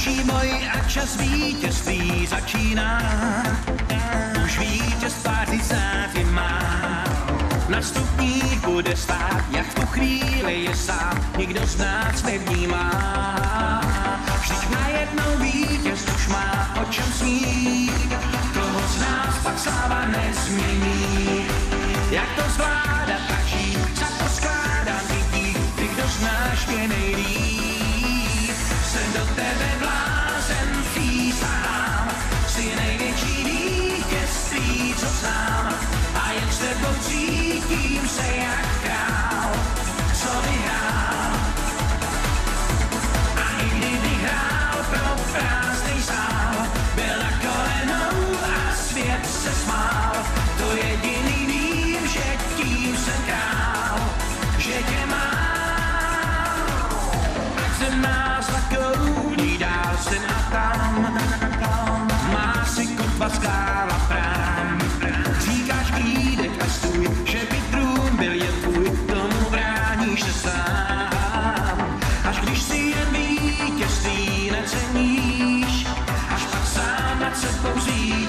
Končí boj a čas vítězství začíná. Už vítěz partizáty má. Na stupních bude stát, jak v tu chvíli je sám. Nikdo z nás nevnímá. Vždyť najednou vítěz už má o čem snít. Toho z nás pak sláva nezmění. Jak to zvládat a žít, za to skládám lidí. Ty, kdo znáš mě nejlíp. Jsem do tebe blázen, přísahám. Jsi největší vítězství, co znám. A jen s tebou cítím se jak král, co vyhrál. A i kdyby hrál pro prázdnej sál, byl na kolenou a svět se smál. To jediný vím, že tím jsem král, že tě mám. Ať se nás nakloní dál sem a tam, má si kotva skála brán. Říkáš klídek a stůj, že by trůn byl jen tvůj, tomu bráníš se sám. Až když si jen vítězství neceníš, až pak sám nad sebou zvíš.